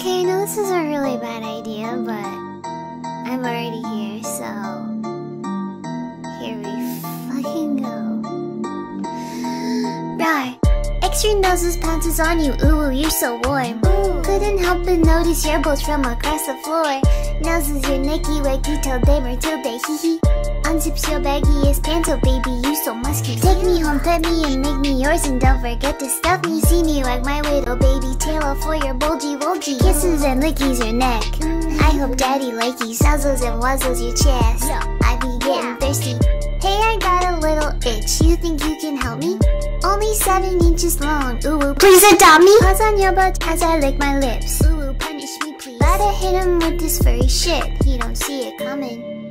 Okay, I know this is a really bad idea, but I'm already here, so here we fucking go. Rawr. Extra noses pounces on you, ooh, you're so warm. Couldn't help but notice your bolts from across the floor. Noses your nicky wacky till day Matilda, hee hee. Unzips your baggiest pants, oh baby, you so musky. Take me home, pet me and make me yours, and don't forget to stuff me. See me wag my little baby tail for your bulgy wolgy. Kisses and lickies your neck. I hope daddy likey suzzles and wuzzles your chest. I be getting thirsty. Hey, I got a little itch. You think you can help me? Only 7 inches long. Ooh, please adopt me. Paws on your butt as I lick my lips. Ooh, punish me please. Gotta hit him with this furry shit. He don't see it coming.